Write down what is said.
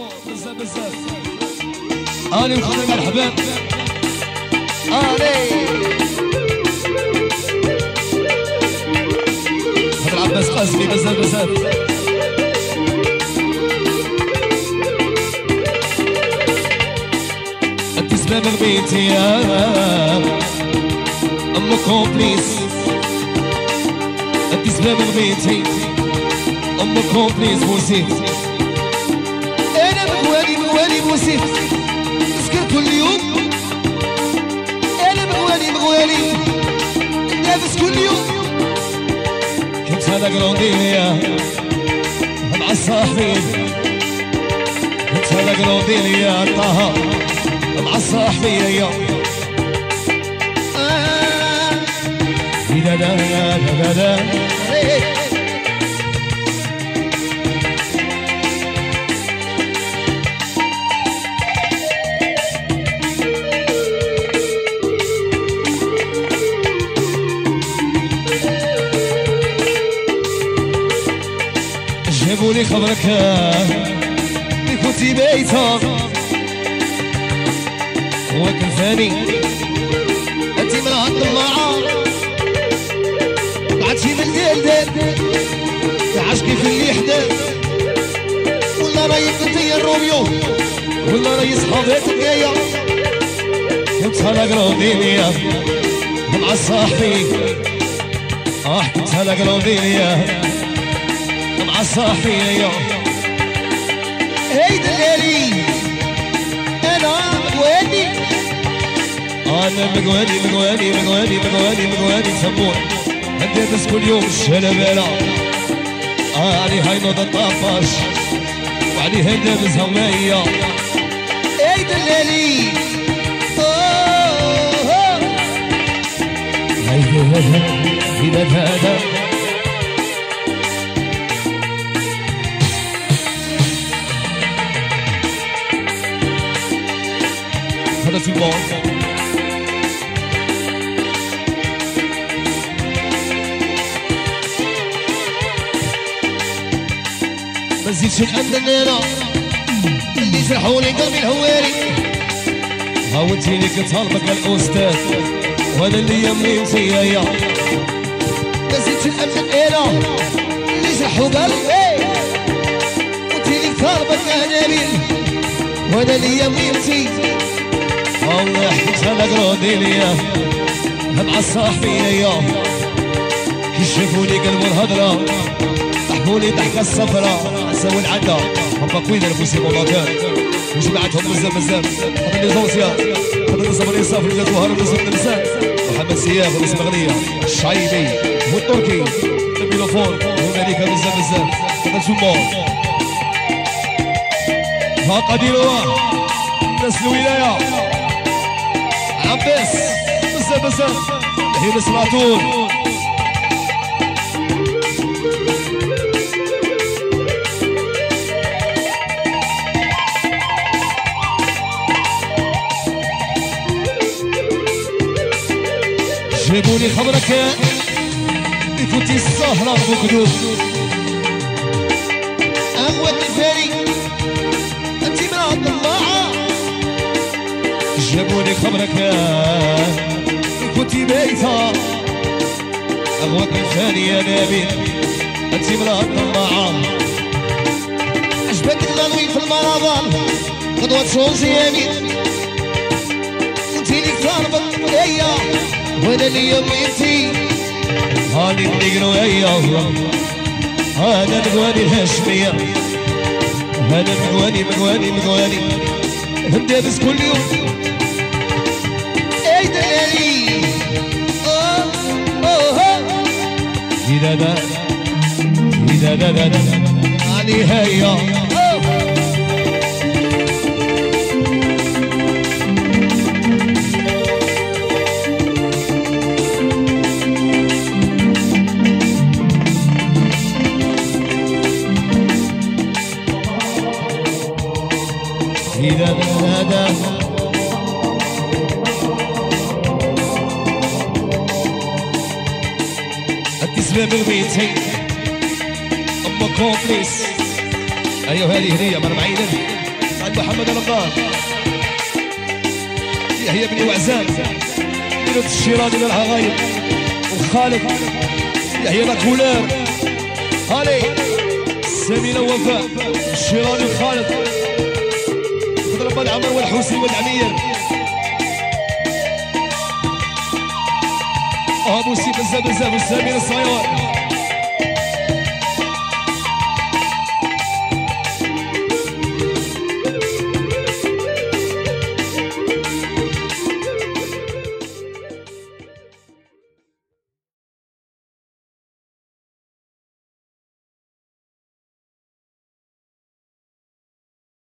بزاف بزاف. اني نخدم مع الحباب اني هذا العباس قاسمي بزاف بزاف. انت سبب غبيتي يا ام كومبليس، انت سبب غبيتي ام كومبليس بوسيت. انا مغوالي بوسيت نسكر كل يوم. انا مغوالي نافس كل يوم. كنت هذا قرونديليا مع الصاحبين، كنت هذا قرونديليا طه مع الصاحبين يا لا لا لا لا جابولي خبرك اللي كنتي بايته هو كان فاني. انتي من هالطلعه بعدتي من دال تعشقي في اللي حداد. ولا راهي كنتي الروميو ولا راهي صحاباتك جايه. كنت هلا قروديليا مع صاحبي كنت هلا قروديليا مع صاحبي يا هي دلالي. انا مقواني سمون هديت كل يوم الشلبالة علي هاي نوض الطفاش وعلي هيدا بزهمية. هي دلالي هذا في الموت. ما نزيدش نأمن انا اللي جرحوني قلبي الهواري. ها وانتي اللي كنت هربك الاستاذ وانا اللي يميتي يا ما نزيدش نأمن انا اللي جرحوا قلبي. وانتي اللي كنت هربك يا نبيل وانا اللي يميتي. والله حكيت على قروديليا مع صاحبي كي شافوني قلبوا الهضرة ضحكولي ضحكة الصفرا سووا العدا هم قويين الفوسي موناتور وجمعتهم بزاف بزاف. هذا لي زونسيان هذا نصب الانصاف اللي جاتو هرب نصب النساء محمد سياف ونصب اغنية الشعيبي والتركي الميلوفون وماليكا بزاف بزاف. هذا جمهور ها قديروها ناس الولاية عباس بزاف بزاف هي سلاطون. جيبولي خبرك اللي كنتي السهرة بوكدوب. أهوة الفاري أنتي من هالطلعة. جابولي خبرك كنتي بايته اغوك الثاني يا نبيل انتي مراه الطماعه. عجبك الغنوي في المرضان غدوة شونزي يمين. انتي اللي كتربك ليا وانا اللي يميتي. هاني النقرو يا هذا مقواني الهاشميه. هذا مقواني هندابس كل يوم. إذا دا علي هيا إذا دا التسباب البيتي أم كومبليس. أيوه هذه هدية من معيدة رمضان يحيى بن وعزان ديروا الشيراني للعغايب والخالد يحيى لاكولار هالي سمينة ووفاء الشيراني الخالد خضر بن عمر والحوسي والعمير ابو سي بزاف بزاف والسمير الصغير